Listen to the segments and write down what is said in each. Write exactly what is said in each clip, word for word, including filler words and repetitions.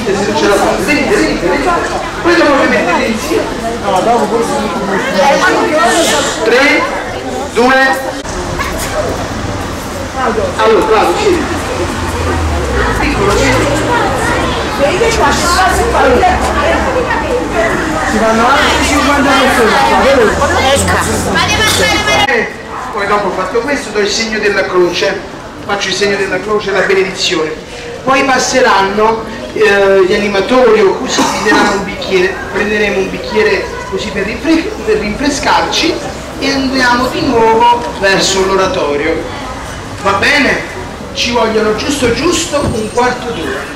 venite se non ce la fate, venite, venite, venite. Poi dopo vi mettete insieme. No, dopo questo tre, due. Allora, bravo, scegli. Piccolo, scegli. Si vanno anche cinquanta persone. Poi dopo fatto questo do il segno della croce, faccio il segno della croce e la benedizione. Poi passeranno eh, gli animatori o così, vi daranno un bicchiere, prenderemo un bicchiere così per, rinfre per rinfrescarci e andiamo di nuovo verso l'oratorio. Va bene? Ci vogliono giusto giusto un quarto d'ora.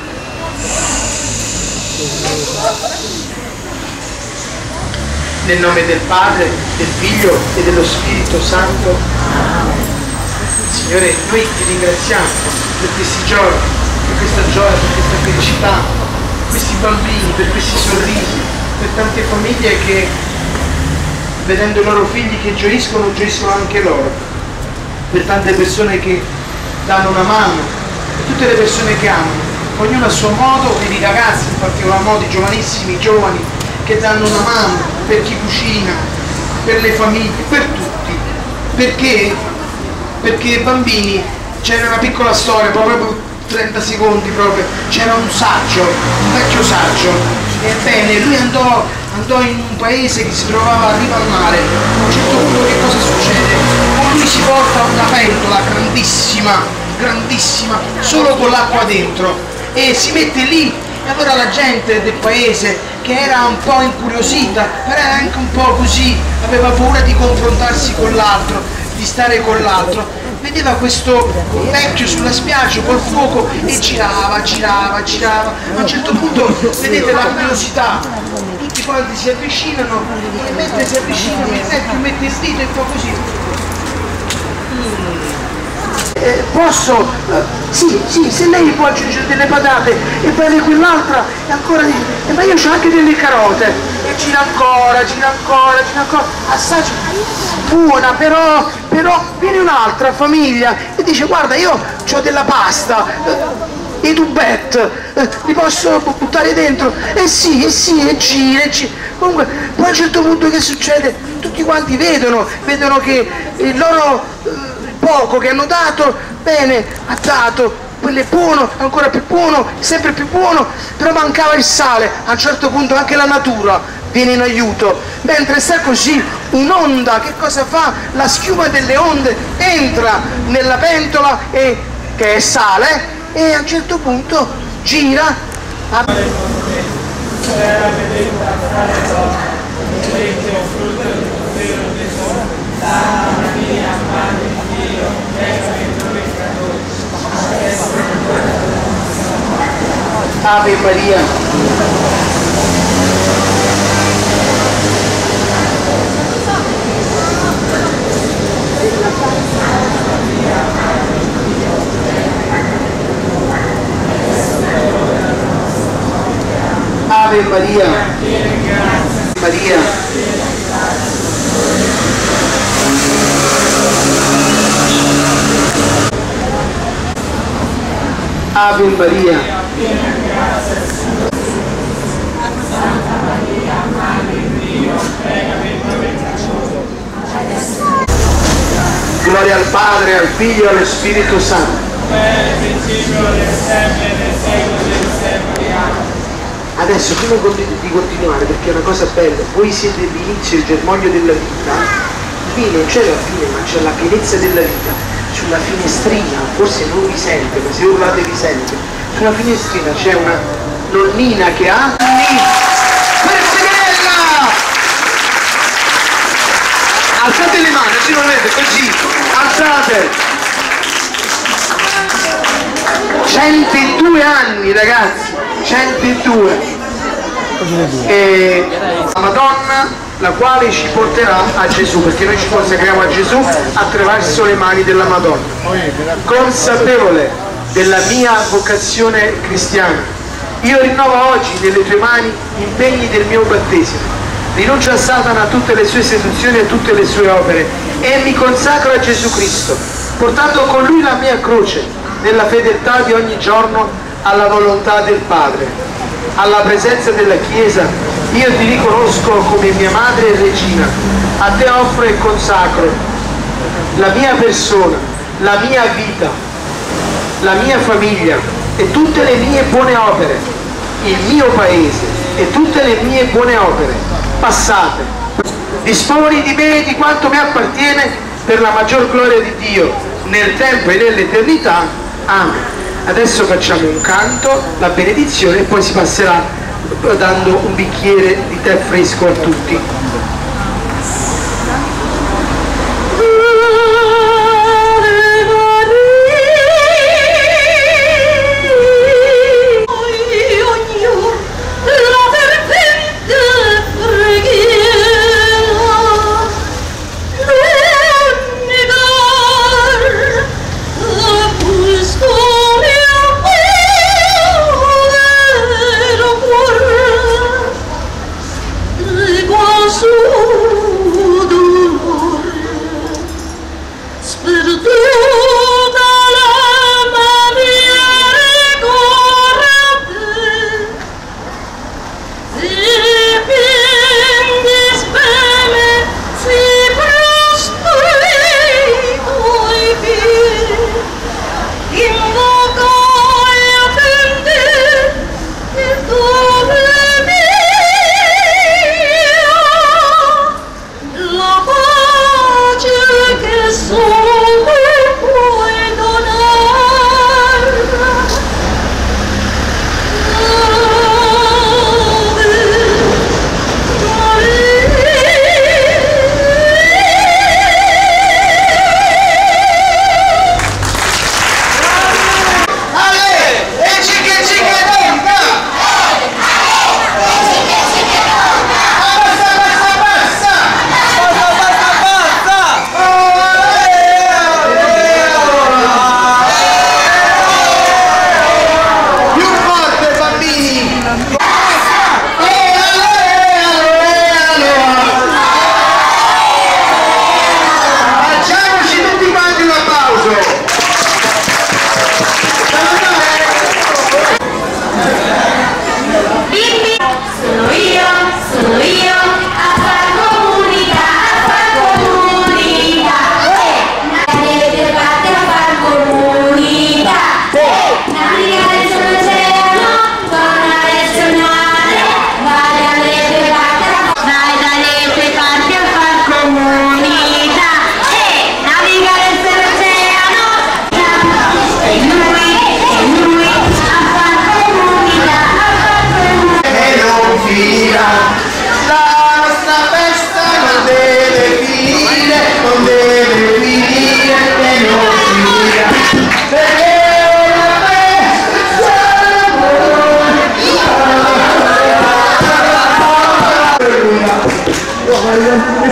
Nel nome del Padre, del Figlio e dello Spirito Santo. Signore, noi ti ringraziamo per questi giorni, per questa gioia, per questa felicità, per questi bambini, per questi sorrisi, per tante famiglie che, vedendo i loro figli che gioiscono, gioiscono anche loro, per tante persone che danno una mano, per tutte le persone che amano, ognuno a suo modo, per i ragazzi in particolar modo, i giovanissimi, i giovani, che danno una mano, per chi cucina, per le famiglie, per tutti. Perché? Perché bambini, c'era una piccola storia, proprio trenta secondi proprio, c'era un saggio, un vecchio saggio, ebbene lui andò, andò in un paese che si trovava a riva al mare. A un certo punto che cosa succede? Con lui si porta una pentola grandissima, grandissima, solo con l'acqua dentro, e si mette lì, e allora la gente del paese, che era un po' incuriosita, però era anche un po' così, aveva paura di confrontarsi con l'altro, di stare con l'altro, vedeva questo vecchio sulla spiaggia col fuoco e girava, girava, girava. A un certo punto vedete la curiosità, tutti quanti si avvicinano e mentre si avvicinano il vecchio mette il dito e fa così. Eh, posso? Eh, sì, sì, se lei può aggiungere delle patate e poi quell'altra e ancora dice, eh, ma io c'ho anche delle carote, e gira ancora, gira ancora, gira ancora, assaggia, buona, però, però viene un'altra famiglia e dice, guarda, io ho della pasta, eh, i tubette, eh, li posso buttare dentro? Eh sì, eh sì, e gira, e gira. Comunque, poi a un certo punto che succede? Tutti quanti vedono, vedono che il loro eh, poco che hanno dato, bene, ha dato, quello è buono, ancora più buono, sempre più buono, però mancava il sale. A un certo punto anche la natura viene in aiuto, mentre sta così un'onda, che cosa fa? La schiuma delle onde entra nella pentola, e, che è sale, e a un certo punto gira a... Ave Maria. Ave Maria. Maria. Ave Maria. Gloria al Padre, al Figlio e allo Spirito Santo. Adesso, prima di continuare, perché è una cosa bella, voi siete l'inizio, il germoglio della vita, qui non c'è la fine, ma c'è la pienezza della vita. Sulla finestrina, forse non vi sente, ma se urlate vi sente, sulla finestrina c'è una nonnina che ha Perseguella! Alzate le mani, se non vedete, così, alzate! centodue anni, ragazzi, centodue. E la Madonna, la quale ci porterà a Gesù, perché noi ci consacriamo a Gesù attraverso le mani della Madonna. Consapevole della mia vocazione cristiana, io rinnovo oggi nelle tue mani gli impegni del mio battesimo, rinuncio a Satana, a tutte le sue seduzioni e a tutte le sue opere, e mi consacro a Gesù Cristo, portando con lui la mia croce, nella fedeltà di ogni giorno alla volontà del Padre. alla presenza della Chiesa, io ti riconosco come mia madre e regina. A te offro e consacro la mia persona, la mia vita, la mia famiglia e tutte le mie buone opere, il mio paese e tutte le mie buone opere passate. Disponi di me e di quanto mi appartiene per la maggior gloria di Dio nel tempo e nell'eternità. Amen. Adesso facciamo un canto, la benedizione, e poi si passerà dando un bicchiere di tè fresco a tutti. Grazie.